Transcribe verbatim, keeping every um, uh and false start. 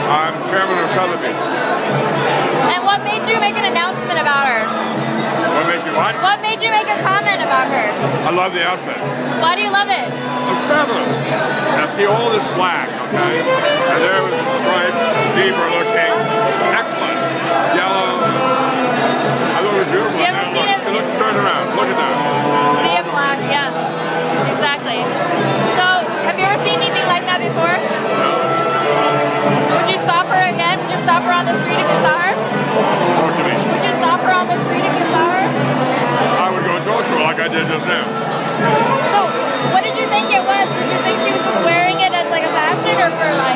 I'm chairman of Sotheby's. And what made you make an announcement about her? What makes you what? What made you make a comment about her? I love the outfit. Why do you love it? It's fabulous. Now see all this black, okay? And there was the stripes, zebra looking, excellent. Yellow. I thought it was beautiful. You ever now, seen look, it? look, turn around. Look at that. See it black, yeah. Exactly. So, have you ever seen anything like that before? No. Would you stop her again? Would you stop her on the street if you saw her? Talk to me. Would you stop her on the street if you saw her? I would go talk to her like I did just now. So, what did you think it was? Did you think she was just wearing it as like a fashion or for like